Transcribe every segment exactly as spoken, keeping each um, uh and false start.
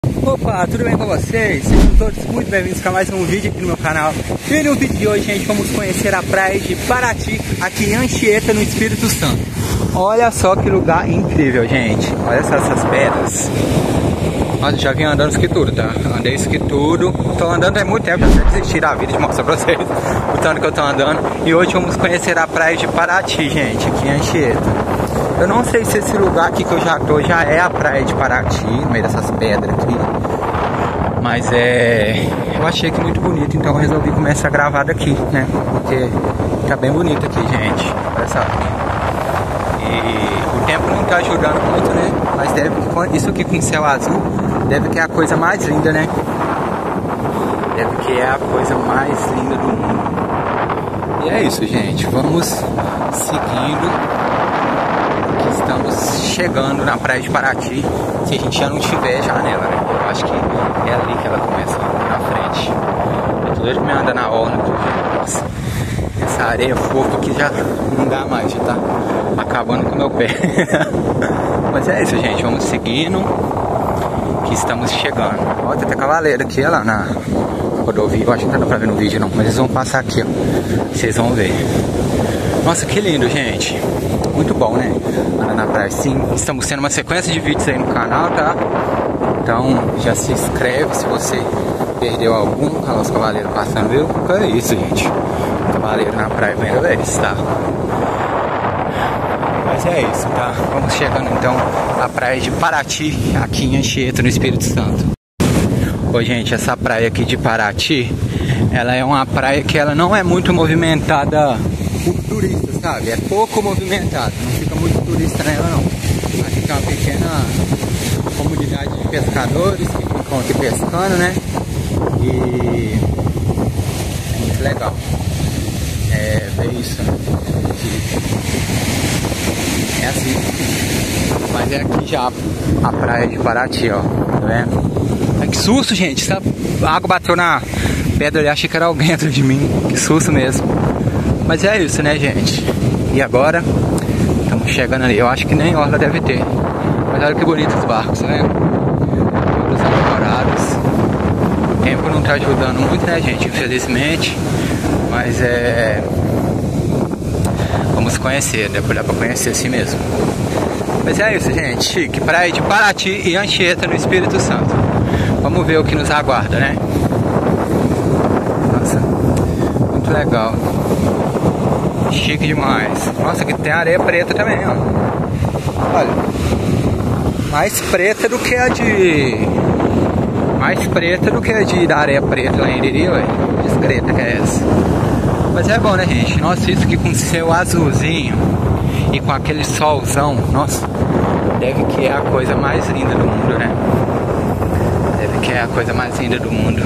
Opa, tudo bem com vocês? Sejam todos muito bem-vindos a mais um vídeo aqui no meu canal. E no vídeo de hoje, gente, vamos conhecer a praia de Paraty, aqui em Anchieta, no Espírito Santo. Olha só que lugar incrível, gente. Olha só essas pedras. Nossa, já vim andando isso aqui tudo, tá? Andei isso aqui tudo. Tô andando há muito tempo, já até desisti da vida de mostrar pra vocês o tanto que eu tô andando. E hoje vamos conhecer a praia de Paraty, gente, aqui em Anchieta. Eu não sei se esse lugar aqui que eu já tô já é a praia de Paraty, no meio dessas pedras aqui. Mas é... eu achei que muito bonito, então eu resolvi começar a gravar daqui, né? Porque tá bem bonito aqui, gente. Olha só. E o tempo não tá ajudando muito, né? Mas deve que isso aqui com céu azul deve que é a coisa mais linda, né? Deve que é a coisa mais linda do mundo. E é isso, gente. Vamos seguindo. Estamos chegando na praia de Paraty. Se a gente já não tiver já nela, né? Eu acho que é ali que ela começa, na frente. Eu tô doido que me anda na orla, porque, nossa, essa areia fofa aqui já não dá mais, já tá acabando com o meu pé. Mas é isso, gente, vamos seguindo, que estamos chegando. Ó, tem até cavaleiro aqui, olha lá na rodovia. Eu acho que não dá pra ver no vídeo não, mas eles vão passar aqui, ó. Vocês vão ver. Nossa, que lindo, gente. Muito bom, né? Andar na praia. Sim, estamos tendo uma sequência de vídeos aí no canal, tá? Então já se inscreve se você perdeu algum. Olha lá os cavaleiros passando, viu? Que é isso, gente. Cavaleiro na praia, primeira vez, tá? Mas é isso, tá? Vamos chegando então à praia de Paraty, aqui em Anchieta, no Espírito Santo. Ô, gente, essa praia aqui de Paraty, ela é uma praia que ela não é muito movimentada por turistas, sabe? É pouco movimentada, não fica muito turista nela não. Aqui tem uma pequena comunidade de pescadores que ficam aqui pescando, né? E é muito legal. É, é isso, né? É assim. Mas é aqui já a praia de Paraty, ó. Tá vendo? Ai, que susto, gente! Essa água bateu na pedra ali, achei que era alguém atrás de mim. Que susto mesmo. Mas é isso, né, gente? E agora estamos chegando ali. Eu acho que nem orla deve ter. Mas olha que bonitos os barcos, né? Todos ancorados. O tempo não tá ajudando muito, né, gente? Infelizmente. Mas é... vamos conhecer, depois dá pra conhecer assim mesmo. Mas é isso, gente. Chique. Praia de Paraty e Anchieta, no Espírito Santo. Vamos ver o que nos aguarda, né? Nossa, muito legal. Chique demais. Nossa, aqui tem areia preta também, ó. Olha. Mais preta do que a de... mais preta do que a de da areia preta lá em Iriri, ué. Discreta que é essa. Mas é bom, né, gente? Nossa, isso aqui com céu azulzinho e com aquele solzão. Nossa, deve que é a coisa mais linda do mundo, né? Deve que é a coisa mais linda do mundo.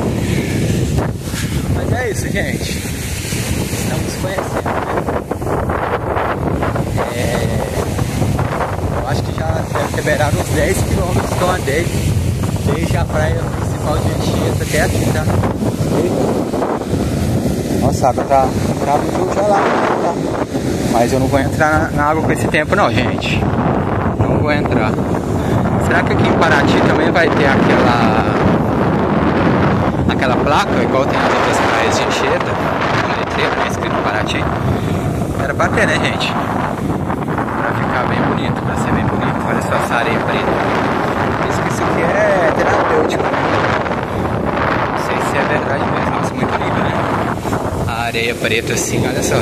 Mas é isso, gente. Estamos conhecendo, né? É... eu acho que já deve ter beirado uns dez quilômetros que eu andei desde a praia principal de Anchieta até aqui, tá? Nossa, a água tá, tá muito gelada, tá? Mas eu não vou entrar na, na água com esse tempo não, gente. Não vou entrar. Será que aqui em Paraty também vai ter aquela aquela placa igual tem nas outras praias de Anchieta? Né, escrito Paraty. Era pra ter, né, gente? Pra ficar bem bonito, pra ser bem bonito. Olha só essa areia preta. Isso que isso aqui é terapêutico, né? Não sei se é verdade mesmo. Nossa, muito lindo, né? A areia preta assim, olha só.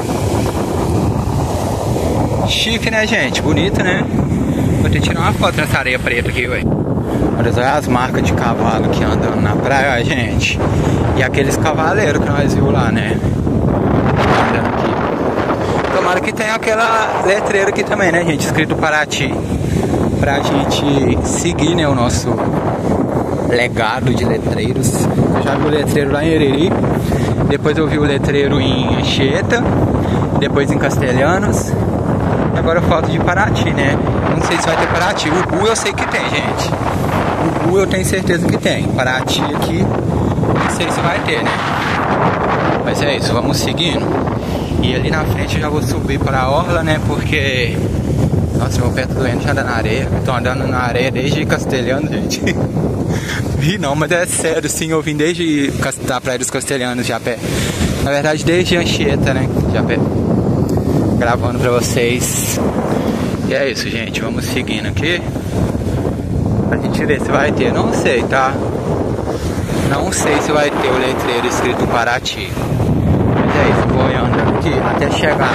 Chique, né, gente? Bonito, né? Vou ter que tirar uma foto nessa areia preta aqui, ué. Olha só as marcas de cavalo que andando na praia, gente. E aqueles cavaleiros que nós vimos lá, né? Andando aqui. Tomara que tenha aquela letreira aqui também, né, gente? Escrito Paraty. Pra gente seguir, né, o nosso legado de letreiros. Eu já vi o letreiro lá em Iriri. Depois eu vi o letreiro em Anchieta. Depois em Castelhanos. E agora falta de Paraty, né? Não sei se vai ter Paraty. O Ubu eu sei que tem, gente. O Ubu eu tenho certeza que tem. Paraty aqui, não sei se vai ter, né? Mas é isso, vamos seguindo. E ali na frente eu já vou subir para a orla, né? Porque Nossa, meu pé tá doendo, já anda na areia. Tô andando na areia desde Castelhano, gente. Vi não, mas é sério, sim, eu vim desde da Praia dos Castelhanos, já a pé. Na verdade, desde Anchieta, né, já a pé. Gravando pra vocês. E é isso, gente, vamos seguindo aqui. Pra gente ver se vai ter, não sei, tá? Não sei se vai ter o letreiro escrito Paraty. Mas é isso, vou andando aqui até chegar,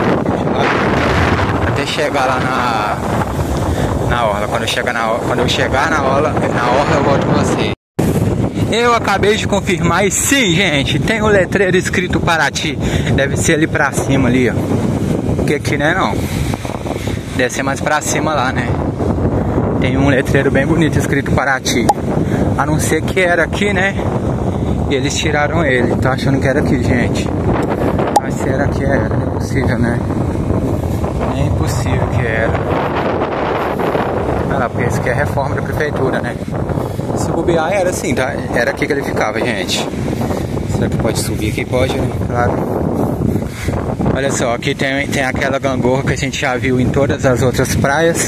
até chegar lá na na orla. Quando eu chegar na orla, quando eu chegar na orla, na orla eu volto com vocês. Eu acabei de confirmar e sim, gente, tem o letreiro escrito Paraty. Deve ser ali pra cima ali, ó. Porque aqui não é não. Deve ser mais pra cima lá, né? Tem um letreiro bem bonito escrito Paraty. A não ser que era aqui, né? E eles tiraram ele. Tô achando que era aqui, gente. Mas se era aqui, era. Não é possível, né? É impossível que era. Olha lá, porque isso aqui é reforma da prefeitura, né? Se bobear era assim, tá? Era aqui que ele ficava, gente. Será que pode subir aqui? Pode, né? Claro. Olha só, aqui tem, tem aquela gangorra que a gente já viu em todas as outras praias.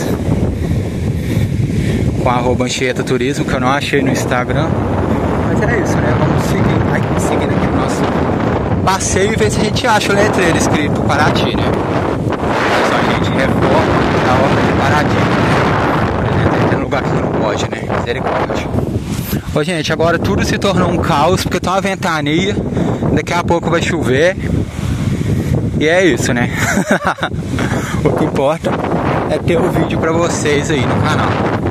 Com arroba Anchieta Turismo, que eu não achei no Instagram. Mas é isso, né? Vamos seguir, ai, seguindo aqui o nosso passeio e ver se a gente acha o letreiro escrito Paraty, né? Mas só a gente reforma a obra de Paraty. Por exemplo, tem lugar que não pode, né? Misericórdia. Ô, gente, agora tudo se tornou um caos, porque tá uma ventania. Daqui a pouco vai chover. E é isso, né? O que importa é ter o vídeo pra vocês aí no canal.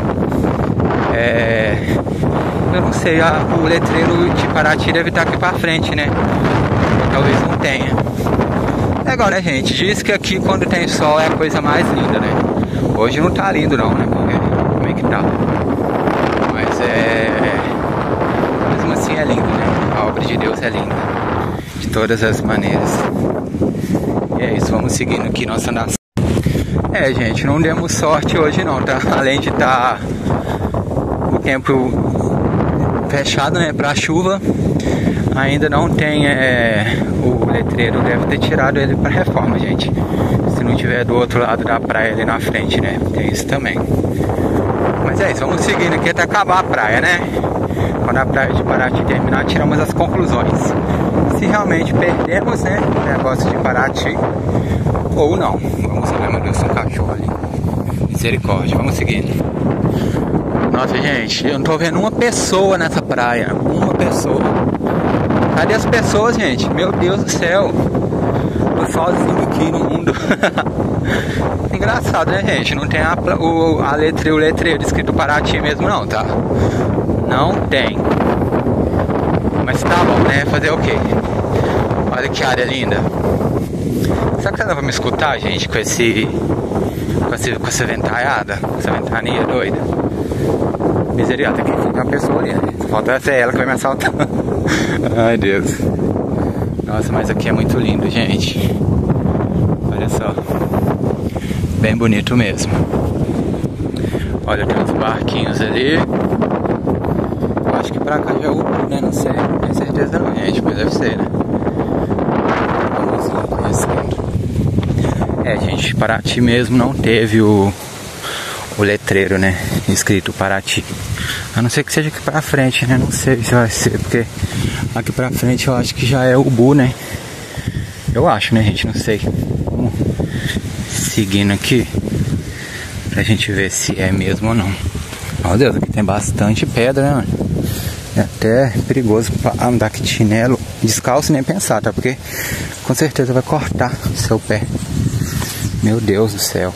É... Eu não sei, a, o letreiro de Paraty deve estar aqui pra frente, né? Talvez não tenha. Legal, né, gente? Diz que aqui quando tem sol é a coisa mais linda, né? Hoje não tá lindo não, né? Porque como é que tá? Mas é... Mesmo assim é lindo, né? A obra de Deus é linda. De todas as maneiras. E é isso, vamos seguindo aqui nossa nação. É, gente, não demos sorte hoje não, tá? Além de estar... o tempo fechado, né, pra chuva, ainda não tem é, o letreiro, deve ter tirado ele pra reforma, gente. Se não tiver do outro lado da praia ali na frente, né, tem isso também. Mas é isso, vamos seguindo aqui até acabar a praia, né. Quando a praia de Paraty terminar, tiramos as conclusões. Se realmente perdemos, né, o negócio de Paraty, ou não. Vamos ver, meu Deus, tem um cachorro ali. Misericórdia, vamos seguindo. Nossa, gente, eu não tô vendo uma pessoa nessa praia. Uma pessoa. Cadê as pessoas, gente? Meu Deus do céu. Tô sozinho aqui no mundo. Engraçado, né, gente? Não tem a, o, a letra, o letreiro escrito Paraty mesmo não, tá? Não tem. Mas tá bom, né? Fazer o quê? Olha que área linda. Será que dá pra me escutar, gente? Com esse... Com, esse, com essa ventaiada? Com essa ventania doida? Misericórdia, aqui tem uma pessoa ali, né? Falta ser ela que vai me assaltar. Ai, Deus. Nossa, mas aqui é muito lindo, gente. Olha só. Bem bonito mesmo. Olha, tem uns barquinhos ali. Eu acho que pra cá já é o Ubu, né? Não sei. Não tenho certeza não, gente. Mas deve ser, né? Vamos lá, conhecendo. É, gente, Paraty mesmo não teve o... o letreiro, né, escrito Paraty. A não ser que seja aqui pra frente, né, não sei se vai ser, porque aqui pra frente eu acho que já é o Ubu, né. Eu acho, né, gente, não sei. Vamos seguindo aqui pra gente ver se é mesmo ou não. Meu Deus, aqui tem bastante pedra, né, mano? É até perigoso pra andar aqui de chinelo, descalço nem pensar, tá? Porque com certeza vai cortar o seu pé. Meu Deus do céu.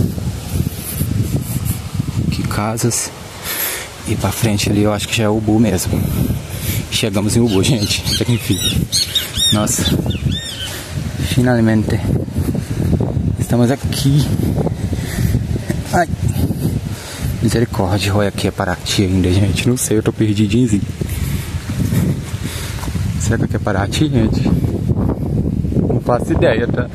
Casas. E pra frente ali eu acho que já é o Ubu mesmo. Chegamos em Ubu, gente. Enfim. Nossa. Finalmente. Estamos aqui. Ai. Misericórdia. Olha aqui é Paraty ainda, gente. Não sei, eu tô perdidinho. Será que aqui é Paraty, gente? Não faço ideia, tá?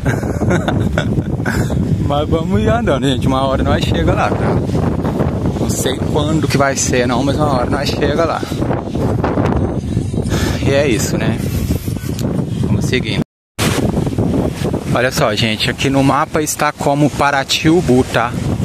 Mas vamos ir andando, gente. Uma hora nós chega lá, tá? Não sei quando que vai ser não, mas uma hora nós chega lá. E é isso, né? Vamos seguindo. Olha só, gente, aqui no mapa está como Paraty Ubu, tá?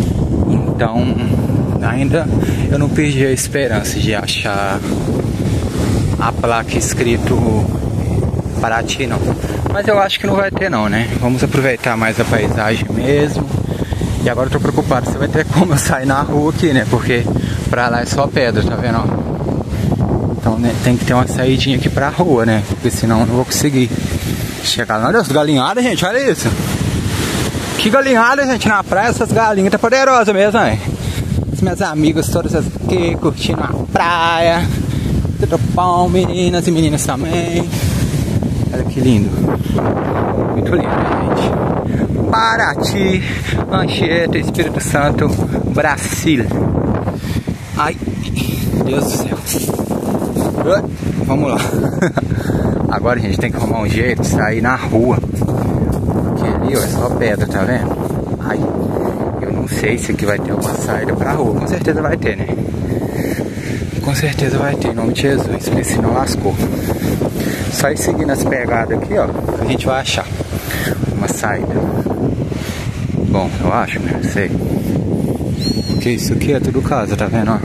Então, ainda eu não perdi a esperança de achar a placa escrito Paraty, não. Mas eu acho que não vai ter, não, né? Vamos aproveitar mais a paisagem mesmo. E agora eu tô preocupado se vai ter como eu sair na rua aqui, né? Porque pra lá é só pedra, tá vendo, ó? Então, né, tem que ter uma saidinha aqui pra rua, né? Porque senão eu não vou conseguir chegar lá. Olha as galinhadas, gente, olha isso. Que galinhada, gente, na praia. Essas galinhas tá poderosas mesmo, né? As minhas amigas todas aqui curtindo a praia. Tudo bom, meninas e meninas também. Olha que lindo. Muito lindo, gente. Paraty, Anchieta, Espírito Santo, Brasil. Ai, Deus do céu. Vamos lá. Agora a gente tem que arrumar um jeito de sair na rua. Porque ali, ó, é só pedra, tá vendo? Ai, eu não sei se aqui vai ter uma saída pra rua. Com certeza vai ter, né? Com certeza vai ter, em nome de Jesus. Porque senão lascou. Só ir seguindo as pegadas aqui, ó, a gente vai achar uma saída. Bom, eu acho, né? Sei. Porque isso aqui é tudo casa, tá vendo, ó?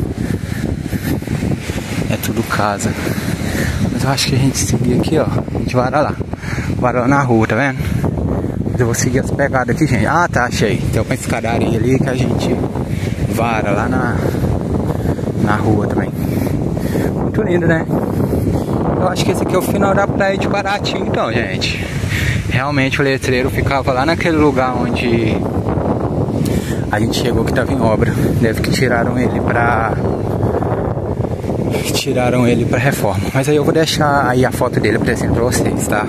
É tudo casa. Mas eu acho que a gente seguir aqui, ó, a gente vara lá. Vara lá na rua, tá vendo? Mas eu vou seguir as pegadas aqui, gente. Ah, tá, achei. Tem uma escadaria ali que a gente vara lá na, na rua também. Muito lindo, né? Eu acho que esse aqui é o final da praia de Paraty, então, gente. Realmente o letreiro ficava lá naquele lugar onde a gente chegou que estava em obra. Deve que tiraram ele pra... Tiraram ele pra reforma. Mas aí eu vou deixar aí a foto dele aparecendo pra vocês, tá?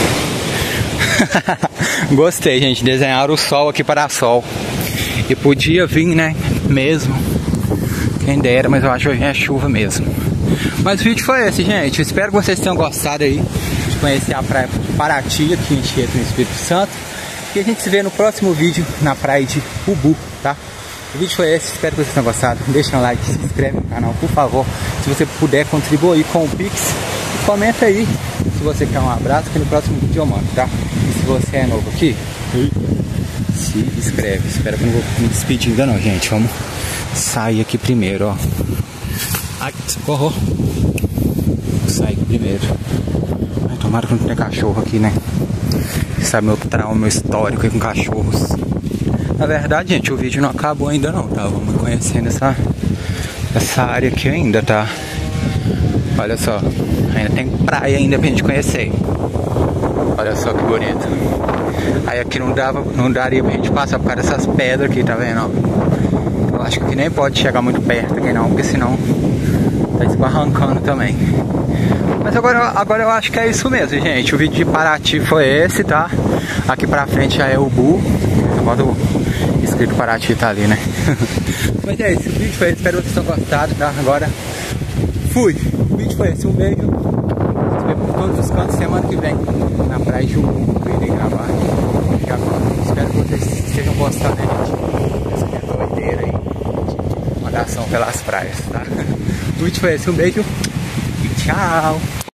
Gostei, gente. Desenharam o sol aqui para sol. E podia vir, né? Mesmo. Quem dera, mas eu acho que é chuva mesmo. Mas o vídeo foi esse, gente. Espero que vocês tenham gostado aí de conhecer a praia Paraty aqui em Anchieta, no Espírito Santo. E a gente se vê no próximo vídeo na praia de Ubu, tá? O vídeo foi esse, espero que vocês tenham gostado. Deixa um like, se inscreve no canal, por favor. Se você puder contribuir com o Pix, e comenta aí se você quer um abraço, que no próximo vídeo eu mando, tá? E se você é novo aqui, se inscreve. Espero que eu não vou me despedir ainda não, gente. Vamos sair aqui primeiro, ó. Ai, socorro. Vou sair aqui primeiro. Ai, tomara que não tenha cachorro aqui, né? Sabe meu trauma, meu histórico aí com cachorros. Na verdade, gente, o vídeo não acabou ainda não, tá? Vamos conhecendo essa, essa área aqui ainda, tá? Olha só, ainda tem praia ainda pra gente conhecer. Olha só que bonito. Aí aqui não dava, não daria pra gente passar por causa dessas pedras aqui, tá vendo? Ó? Eu acho que nem pode chegar muito perto aqui não, porque senão tá esbarrancando também. Mas agora, agora eu acho que é isso mesmo, gente. O vídeo de Paraty foi esse, tá? Aqui pra frente já é o Bu. Agora o escrito Paraty tá ali, né? Mas é esse, o vídeo foi esse. Espero que vocês tenham gostado, tá? Agora, fui! O vídeo foi esse. Um beijo. Se vê por todos os cantos semana que vem na praia de Ubu. Eu irei gravar. E agora, espero que vocês estejam gostando, né, gente? Essa minha doideira aí de rodação pelas praias, tá? O vídeo foi esse. Um beijo e tchau!